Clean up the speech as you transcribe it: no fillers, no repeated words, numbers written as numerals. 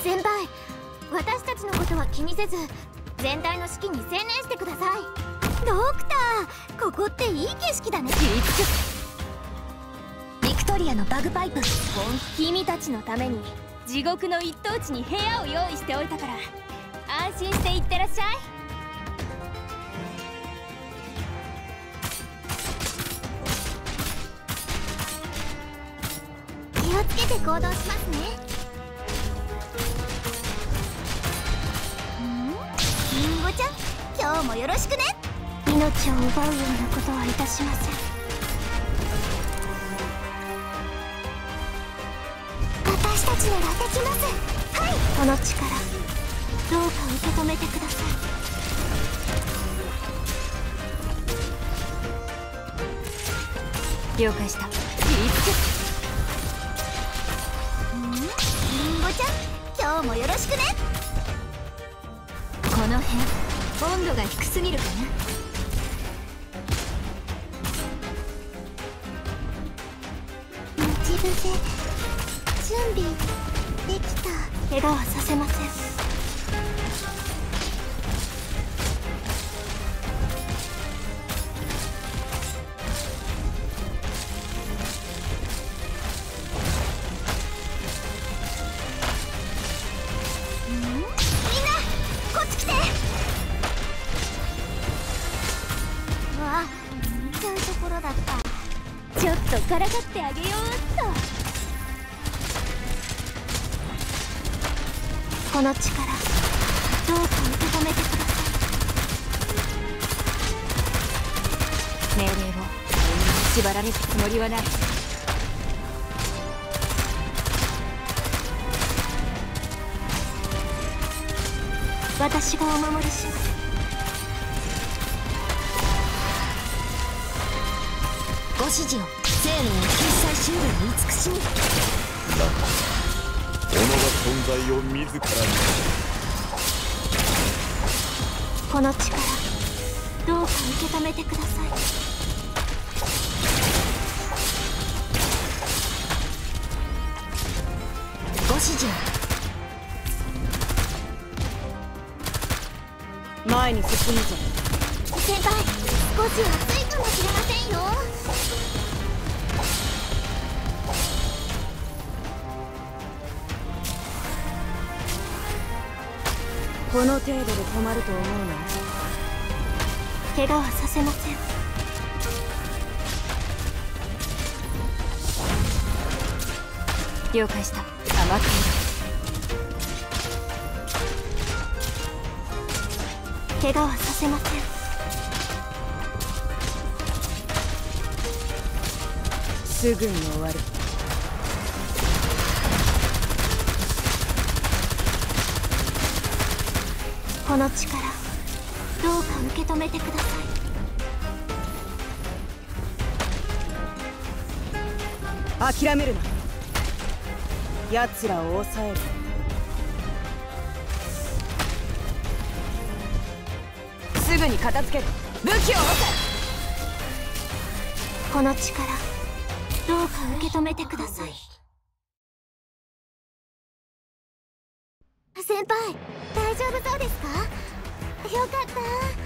先輩、私たちのことは気にせず全体の指揮に専念してください。ドクター、ここっていい景色だね。ビクトリアのバグパイプ。君たちのために地獄の一等地に部屋を用意しておいたから安心していってらっしゃい。気をつけて行動しますね。リンゴちゃん、今日もよろしくね。命を奪うようなことはいたしません。私たちならできます。はい、この力どうか受け止めてください。了解した。リンゴちゃん、今日もよろしくね。この辺温度が低すぎるかな。待ち伏せ準備できた。怪我はさせません。みんなこっち来て。わあ、見ちゃうところだった。ちょっとからかってあげようっと。この力どうか受け止めてください。命令を縛られるつもりはない。私がお守りします。ご指示を。生命の救済シールに慈しみ。 己が存在を自らに。 この力どうか受け止めてください。ご指示を。 前に進むぞ。 先輩、少し暑いかもしれませんよ。 この程度で止まると思うな。 怪我はさせません。 了解した。甘く怪我はさせません。 すぐに終わる。 この力どうか受け止めてください。諦めるな。奴らを抑える。すぐに片付ける。武器を持て。 この力どうか受け止めてください。先輩、大丈夫そうですか？よかった。